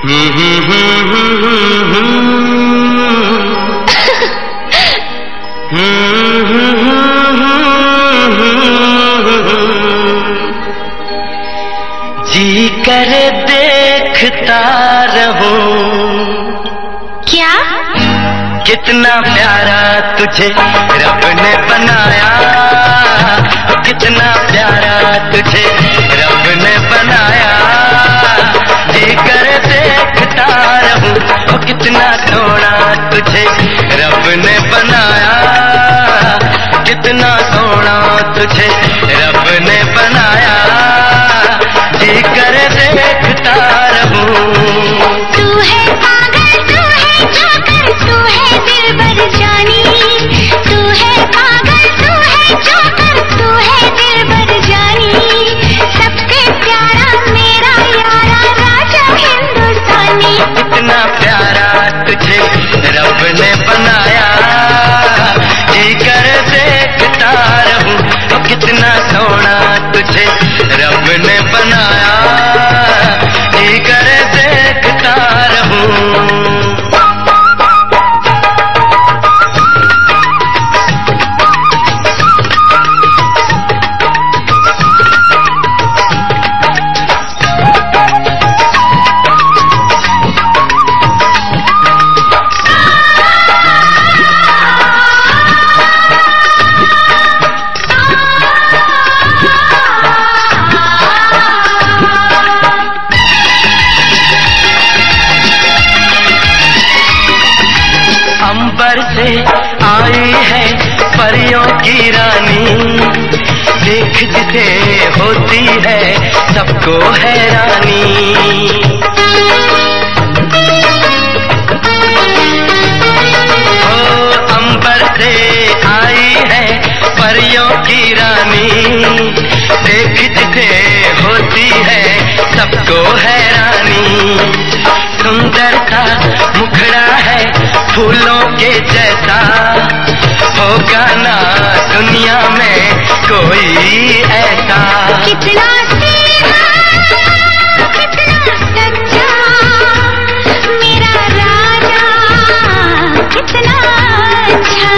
जी करे देखता रहूं क्या? कितना प्यारा तुझे रब ने बनाया, कितना प्यारा तुझे रब ने बनाया। जी करे देखता रहूं, कितना सोना तुझे रब ने बनाया, कितना सोना तुझे रब ने बनाया। जी करे देखता रहूं। तू है पागल, तू है जोकर, तू है दिलबर जानी। तू है पागल, तू है जोकर, तू है दिलबर जानी। सबसे प्यारा मेरा यारा राजा हिंदुस्तानी। कितना प्यारा तुझे रब ने बनाया, जी कर देखता रहूं। कितना सोना तुझे रब ने बनाया, जी कर देखता रहूं। अंबर से आई है परियों की रानी, देखते होती है सबको हैरानी। ओ अंबर से आई है परियों की रानी, देखते होती है सबको हैरानी। सुंदरता मुखड़ा है फूलों के जैसा, होगा ना दुनिया में कोई ऐसा। कितना सीधा, कितना सच्चा मेरा राजा, कितना अच्छा।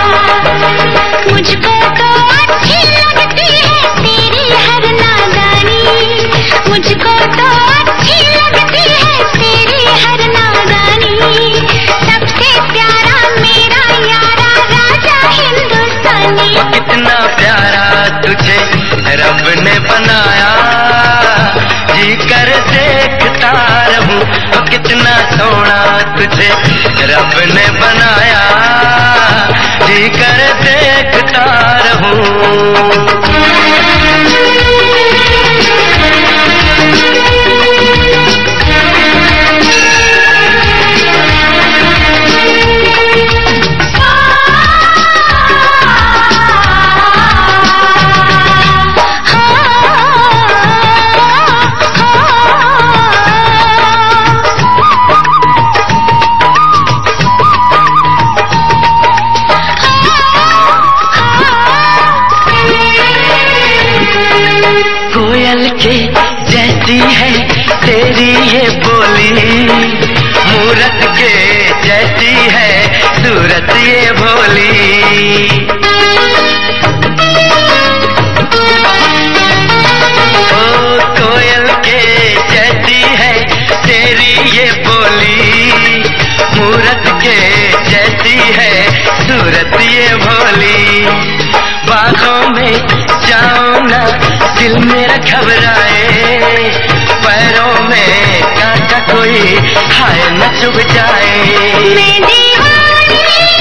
मुझको तो अच्छी लगती है तेरी हर नादानी, मुझको तो अच्छी लगती है तेरी हर नादानी। सबसे प्यारा मेरा यारा राजा हिंदुस्तानी। कितना प्यारा तुझे रब ने बनाया, जी कर देखता रहूं। कितना सोना तुझे रब ने बनाया, जी कर देखता रहूं। कोयल के जैसी है तेरी ये बोली, मूरत के जैसी है सूरत ये भोली। ओ कोयल के जैसी है तेरी ये बोली, मूरत के जैसी है सूरत ये भोली। बाहों में जाओ ना दिल मेरा घबराए, पैरों में कांटा कोई हाय न चुभ जाए। मैं दीवानी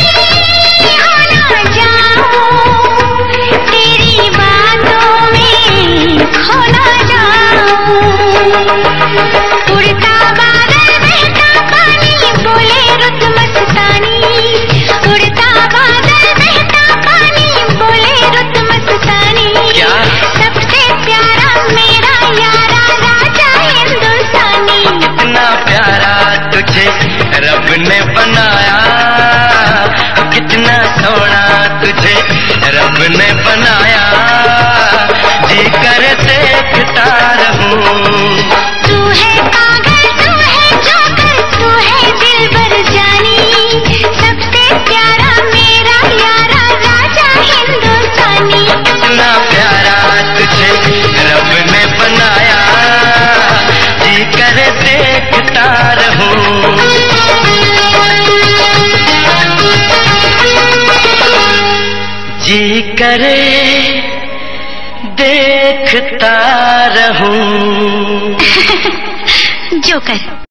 हो ना जाऊं, तेरी बातों में खो ना जाऊं। उड़ता बादल बहता पानी बोले रुत मस्तानी, उड़ता बादल बहता पानी बोले रुत मस्तानी। क्या? सबसे प्यारा मेरा यारा राजा देखता रहूं। जी करे देखता रहूं। जोकर।